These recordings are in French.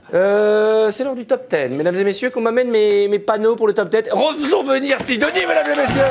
C'est l'heure du top 10. Mesdames et messieurs, qu'on m'amène mes panneaux pour le top 10. Refaisons venir Sidonie, mesdames et messieurs.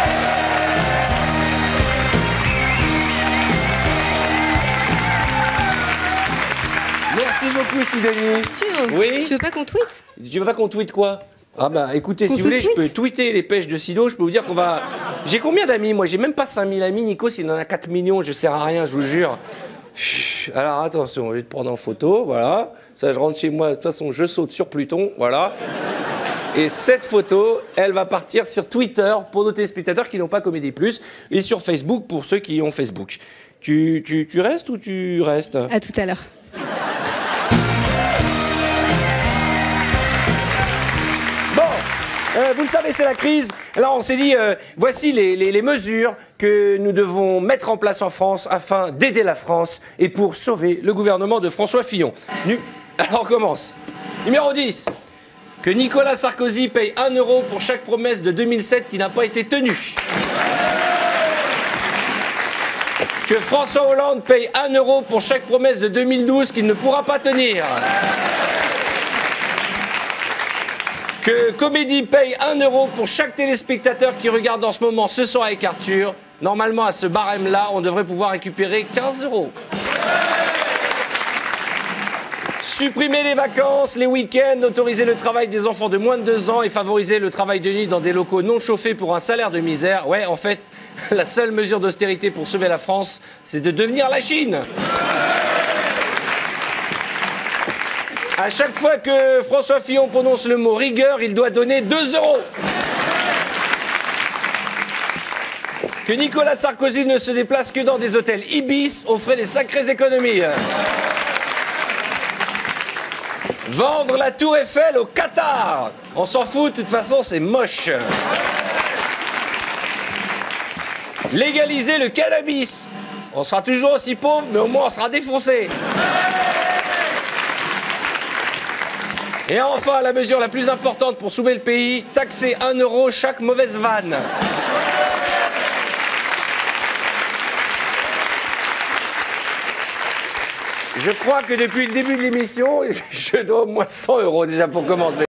Merci beaucoup, Sidonie. Oui. Tu veux pas qu'on tweete? Tu veux pas qu'on tweete quoi? Ah bah écoutez, si vous voulez, je peux tweeter les pêches de Sido, je peux vous dire qu'on va... J'ai combien d'amis, moi? J'ai même pas 5000 amis, Nikos, il en a 4 millions, je sers à rien, je vous jure. Alors attention, je vais te prendre en photo, voilà. Ça, je rentre chez moi, de toute façon, je saute sur Pluton, voilà. Et cette photo, elle va partir sur Twitter pour nos téléspectateurs qui n'ont pas Comédie Plus et sur Facebook pour ceux qui ont Facebook. Tu restes ou tu restes? À tout à l'heure. Vous le savez, c'est la crise. Alors on s'est dit, voici les mesures que nous devons mettre en place en France afin d'aider la France et pour sauver le gouvernement de François Fillon. Alors on commence. Numéro 10. Que Nicolas Sarkozy paye 1 euro pour chaque promesse de 2007 qui n'a pas été tenue. Que François Hollande paye 1 euro pour chaque promesse de 2012 qu'il ne pourra pas tenir. Que Comédie paye 1 euro pour chaque téléspectateur qui regarde en ce moment Ce soir avec Arthur. Normalement, à ce barème-là, on devrait pouvoir récupérer 15 euros. Supprimer les vacances, les week-ends, autoriser le travail des enfants de moins de 2 ans et favoriser le travail de nuit dans des locaux non chauffés pour un salaire de misère. Ouais, en fait, la seule mesure d'austérité pour sauver la France, c'est de devenir la Chine. À chaque fois que François Fillon prononce le mot rigueur, il doit donner 2 euros. Que Nicolas Sarkozy ne se déplace que dans des hôtels Ibis, on ferait des sacrées économies. Vendre la Tour Eiffel au Qatar. On s'en fout, de toute façon, c'est moche. Légaliser le cannabis. On sera toujours aussi pauvre, mais au moins on sera défoncé. Et enfin, la mesure la plus importante pour sauver le pays, taxer 1 euro chaque mauvaise vanne. Je crois que depuis le début de l'émission, je dois au moins 100 euros déjà pour commencer.